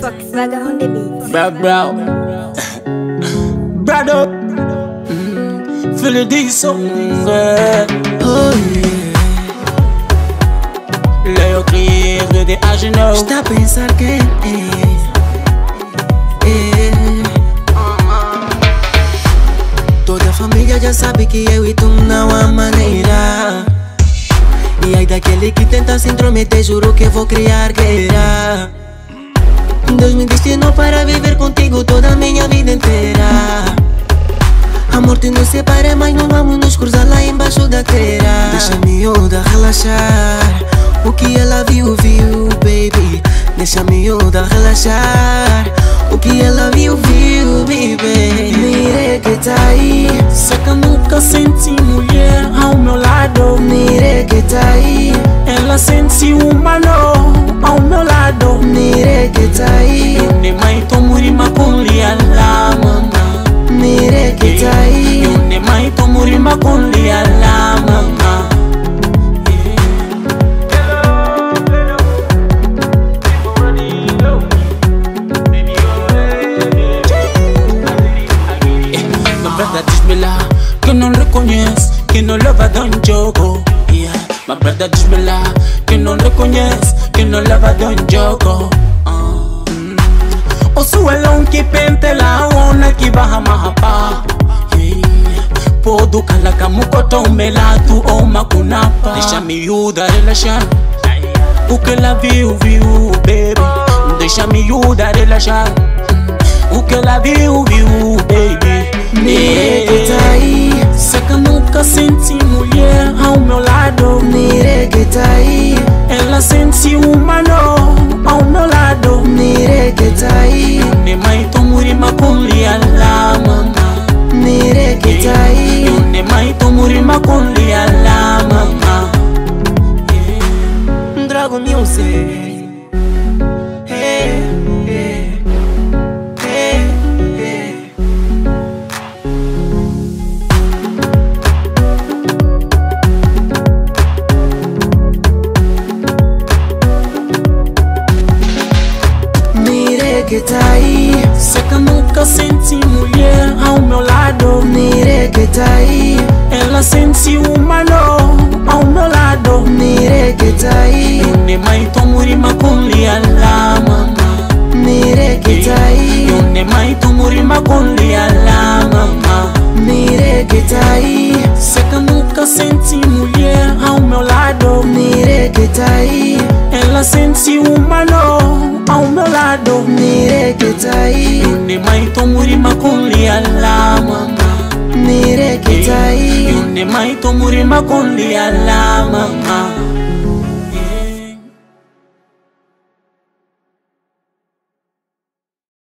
Fox Vaga on the beat. Bro, brother, feel this song, oh yeah. Leio que de agino. Está a pensar que toda a família já sabe que eu e tu não há maneira. E aí daquele que tenta se intrometer, juro que vou criar guerra. Deus me destinou para viver contigo toda a minha vida inteira. A morte nos separa, mas não vamos nos cruzar lá embaixo da terra. Deixa a miúda relaxar, o que ela viu, viu, baby. Deixa a miúda relaxar, o que ela viu, viu, baby. Mire que tá aí, Sei que nunca senti mulher ao meu lado. mire que tá aí, Ela sente humano ao meu lado. mire que tá aí, Nem mais tô murima com lia lá, mama. mire que tá aí. Nem mais tô murima com lia lá, mama. Diz-me lá que não reconhece, que não leva de um jogo. Yeah. My brother diz-me lá que não reconhece, que não leva de um jogo. O suelão que pente lá, ona que barra mahapa. Podo cala camucoto um melado ou macunapa. Deixa a miúda relaxar, o que ela viu, viu, baby. Deixa a miúda relaxar, o que ela viu, viu, baby. Mire que tá aí, Sei que nunca senti mulher ao meu lado. mire que tá aí, Ela sente humano ao meu lado. mire que tá aí, Nem mais tô murima com lia lá, mama. mire que tá aí. Nem mais tô murima com lia lá, mama. Dragon Music. Mire que tá aí, Sei que nunca senti mulher ao meu lado. mire que tá aí, Ela sente humano ao meu lado. mire que tá aí, Nem mais tô murima com lia lá, mama. mire que tá aí, Nem mais tô murima com lia lá, mama. mire que tá aí, Sei que nunca senti mulher ao meu lado. mire que tá aí, Ela sente humano ao meu lado. mire que tá aí, Nem mais tô murima com lia lá, mama. mire que tá aí. Nem mais tô murima com lia lá, mama.